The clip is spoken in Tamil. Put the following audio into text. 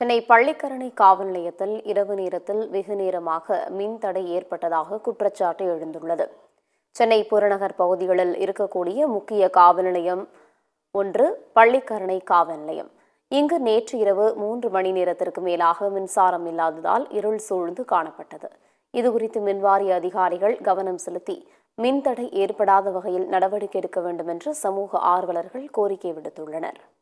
சென்னை பள்ளிக்கரணை காவல் நிலையத்தில் இரவு நேரத்தில் வெகு நேரமாக மின் தடை ஏற்பட்டதாக குற்றச்சாட்டு எழுந்துள்ளது. சென்னை புறநகர் பகுதிகளில் இருக்கக்கூடிய முக்கிய காவல் நிலையம் ஒன்று பள்ளிக்கரணை காவல் நிலையம். இங்கு நேற்று இரவு 3 மணி நேரத்திற்கு மேலாக மின்சாரம் இல்லாததால் இருள் சூழ்ந்து காணப்பட்டது. இதுகுறித்து மின்வாரிய அதிகாரிகள் கவனம் செலுத்தி மின்தடை ஏற்படாத வகையில் நடவடிக்கை எடுக்க வேண்டும் என்று சமூக ஆர்வலர்கள் கோரிக்கை விடுத்துள்ளனர்.